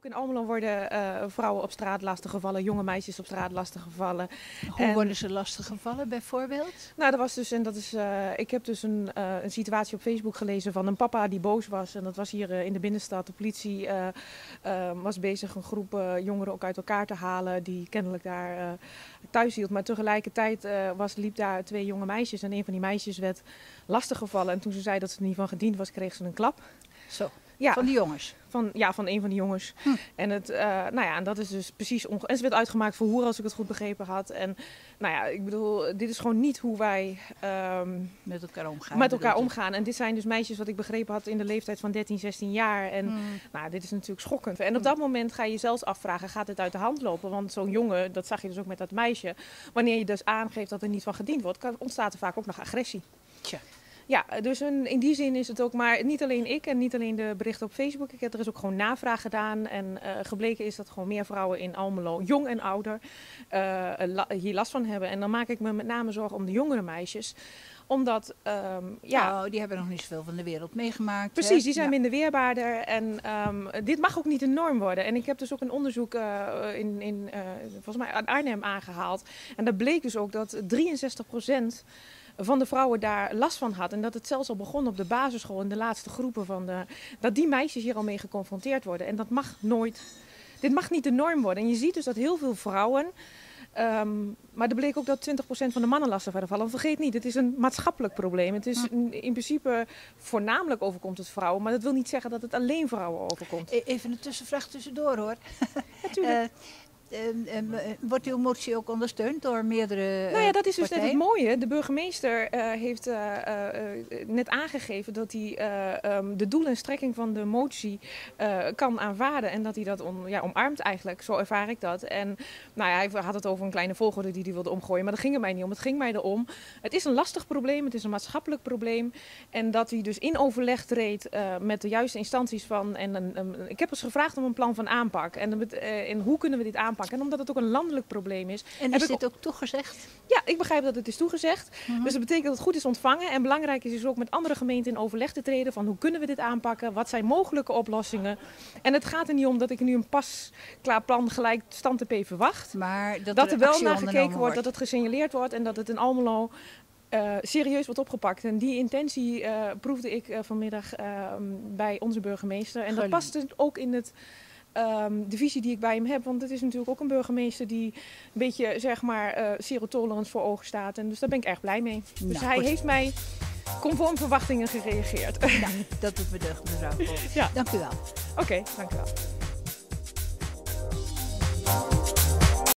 Ook in Almelo worden vrouwen op straat lastiggevallen, jonge meisjes op straat lastiggevallen. Hoe worden ze lastiggevallen bijvoorbeeld? Nou, ik heb dus een situatie op Facebook gelezen van een papa die boos was. En dat was hier in de binnenstad. De politie was bezig een groep jongeren ook uit elkaar te halen die kennelijk daar thuis hield. Maar tegelijkertijd liep daar 2 jonge meisjes en een van die meisjes werd lastiggevallen. En toen ze zei dat ze er niet van gediend was, kreeg ze een klap. Zo, ja. Van die jongens? Van een van die jongens. En en dat is dus precies en ze werd uitgemaakt voor hoer, als ik het goed begrepen had. En nou ja, ik bedoel, dit is gewoon niet hoe wij met elkaar omgaan. En dit zijn dus meisjes, wat ik begrepen had, in de leeftijd van 13, 16 jaar. En nou, dit is natuurlijk schokkend. En op dat moment ga je zelfs afvragen, gaat dit uit de hand lopen? Want zo'n jongen, dat zag je dus ook met dat meisje, wanneer je dus aangeeft dat er niet van gediend wordt, ontstaat er vaak ook nog agressie. Tja. Ja, dus in die zin is het ook, maar niet alleen ik en niet alleen de berichten op Facebook. Er is ook gewoon navraag gedaan en gebleken is dat gewoon meer vrouwen in Almelo, jong en ouder, hier last van hebben. En dan maak ik me met name zorgen om de jongere meisjes. Omdat, die hebben nog niet zoveel van de wereld meegemaakt. Precies, die zijn minder weerbaarder. En dit mag ook niet een norm worden. En ik heb dus ook een onderzoek volgens mij aan Arnhem aangehaald. En daar bleek dus ook dat 63% van de vrouwen daar last van had. En dat het zelfs al begon op de basisschool in de laatste groepen dat die meisjes hier al mee geconfronteerd worden. En dat mag nooit. Dit mag niet de norm worden. En je ziet dus dat heel veel vrouwen. Maar er bleek ook dat 20% van de mannen last van vallen. Vergeet niet, het is een maatschappelijk probleem. Het is in principe voornamelijk overkomt het vrouwen. Maar dat wil niet zeggen dat het alleen vrouwen overkomt. Even een tussenvraag tussendoor hoor. Natuurlijk. Wordt uw motie ook ondersteund door meerdere Nou ja, dat is dus net partijen? het mooie. De burgemeester heeft net aangegeven dat hij de doel en strekking van de motie kan aanvaarden. En dat hij dat omarmt eigenlijk. Zo ervaar ik dat. En nou ja, hij had het over een kleine volgorde die hij wilde omgooien. Maar dat ging er mij niet om. Het ging mij erom. Het is een lastig probleem. Het is een maatschappelijk probleem. En dat hij dus in overleg treedt met de juiste instanties van. Ik heb dus gevraagd om een plan van aanpak. En hoe kunnen we dit aanpakken? En omdat het ook een landelijk probleem is. En is dit ook toegezegd? Ja, ik begrijp dat het is toegezegd. Dus dat betekent dat het goed is ontvangen. En belangrijk is dus ook met andere gemeenten in overleg te treden van hoe kunnen we dit aanpakken? Wat zijn mogelijke oplossingen? En het gaat er niet om dat ik nu een pasklaar plan gelijk stand te P verwacht. Maar dat er wel naar gekeken wordt, dat het gesignaleerd wordt en dat het in Almelo serieus wordt opgepakt. En die intentie proefde ik vanmiddag bij onze burgemeester. En dat past dus ook in de visie die ik bij hem heb. Want het is natuurlijk ook een burgemeester die een beetje, zeg maar, zero tolerance voor ogen staat. En dus daar ben ik erg blij mee. Dus hij heeft mij conform verwachtingen gereageerd. Ja, dat doet me deugd, mevrouw. Ja. Dank u wel. Oké, dank u wel.